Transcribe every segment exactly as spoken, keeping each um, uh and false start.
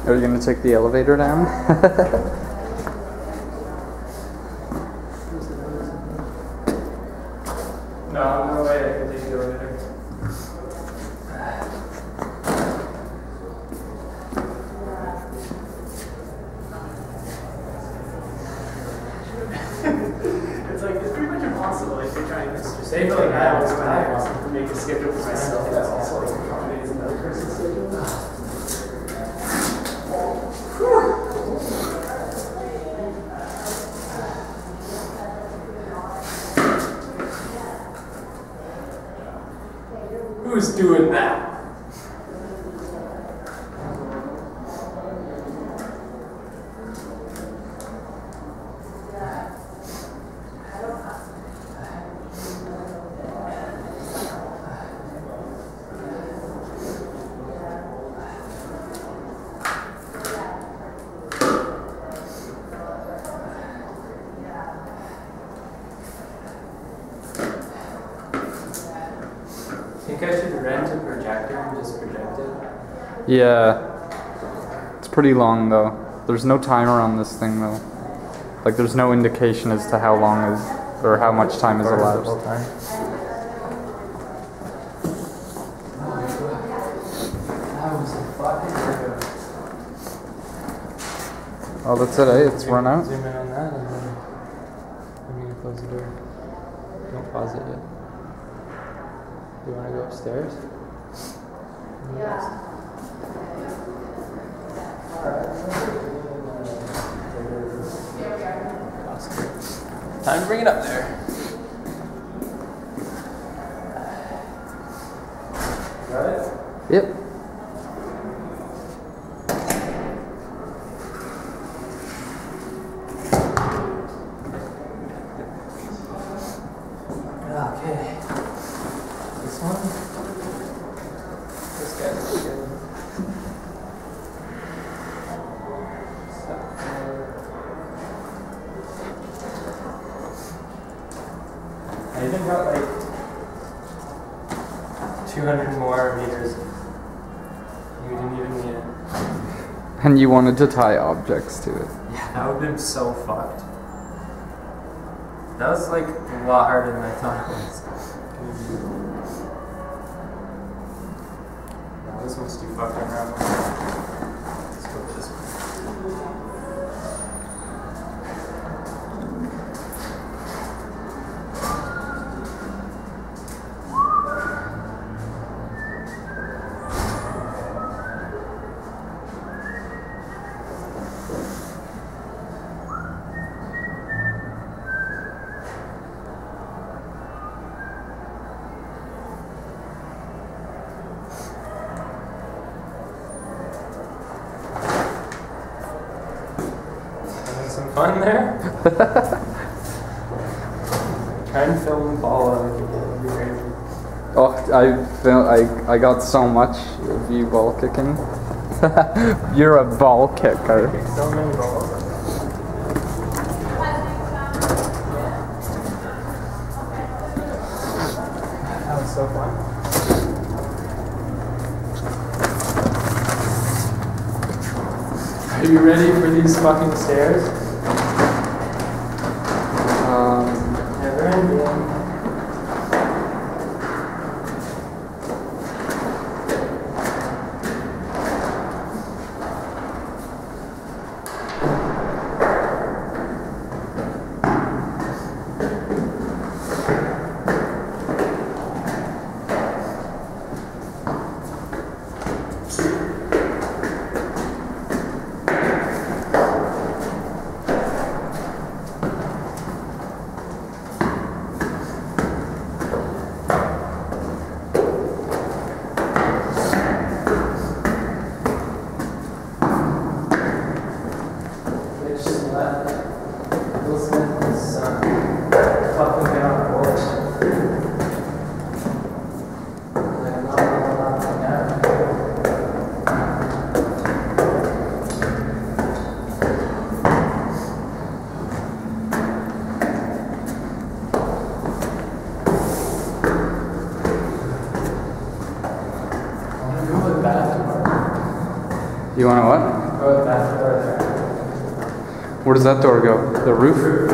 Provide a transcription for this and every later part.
Are you gonna take the elevator down? No, no way I can take the elevator. It's like, it's pretty much impossible if you're trying to just say, like, I always when I want to make a schedule for myself that's also like accommodates another person's schedule. Who's doing that? I think I should rent a projector and just project it. Yeah. It's pretty long though. There's no timer on this thing though. Like there's no indication as to how long is, or how much time is elapsed. Oh, that's it, eh? It's run out? Zoom in on that and then I'm going to close the door. Don't pause it yet. Do you want to go upstairs? Yeah. Awesome. Time to bring it up there. Got it? Yep. Okay. This one? This guy's good. I even got like two hundred more meters. You didn't even need it. And you wanted to tie objects to it. Yeah, that would have been so fucked. That was like a lot harder than I thought it was. Now this one's too fucking around. Let's go with this one. Some fun there. Try and film the ball out of it. It'd be crazy. Oh, I feel I I got so much of you ball kicking. You're a ball kicker. I kick so many balls. That was so fun. Are you ready for these fucking stairs? Um, Never ending. you want to what? Oh, that door there. Where does that door go? The roof?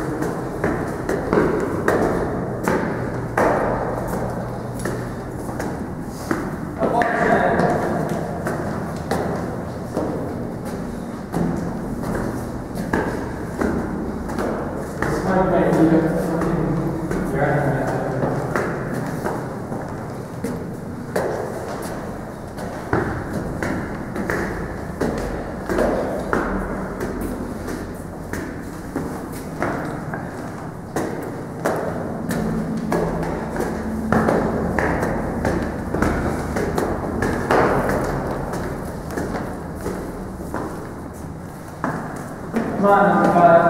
Come on, number five.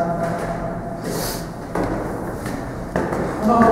Oh.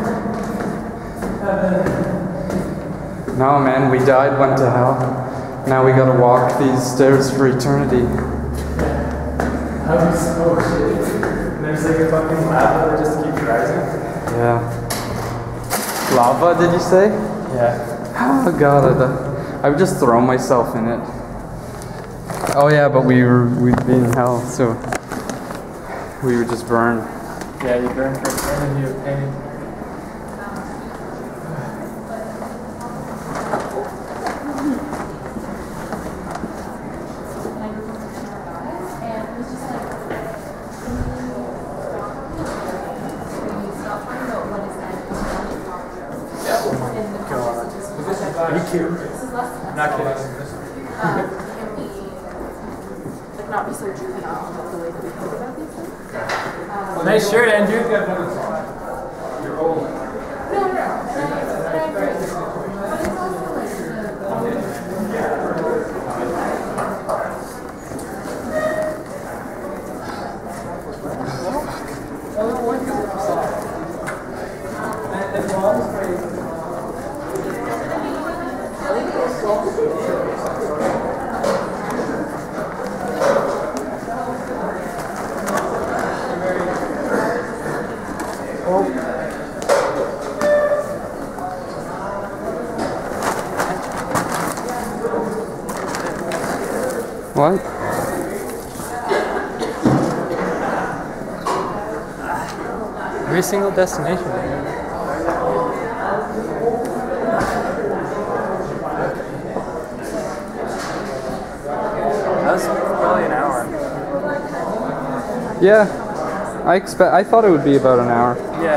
No, man, we died, went to hell. Now we gotta walk these stairs for eternity. That was so shitty. And there's like a fucking lava that just keeps rising. Yeah. Lava, did you say? Yeah. Oh god, I, I would just throw myself in it. Oh yeah, but we were, we'd be in hell, so we would just burn. Yeah, you burn for eternity of pain. Are you cute? Not kidding. Not be so juvenile about the way that we think about these things. Um, Nice shirt, Andrew. You're old. no, no, and I, and I agree. But it's also like What? Every single destination. That was probably an hour. Yeah, I expect. I thought it would be about an hour. Yeah.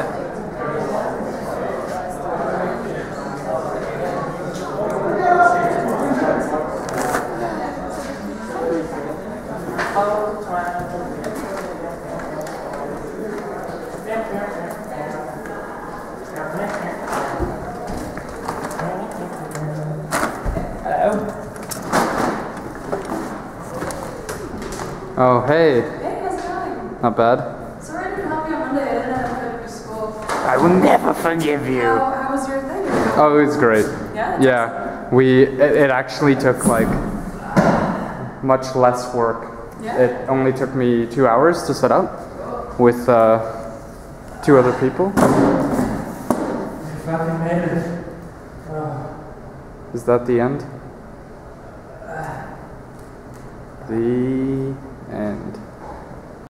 Oh, hey. hey, how's it going? Not bad. Sorry I didn't help you on Monday. I didn't have to go to school. I will never forgive you. How, how was your thing? Oh, it was great. Yeah? Yeah, we. It, it actually took like much less work. Yeah? It only took me two hours to set up with uh, two other people. You fucking made it. Oh. Is that the end? The end.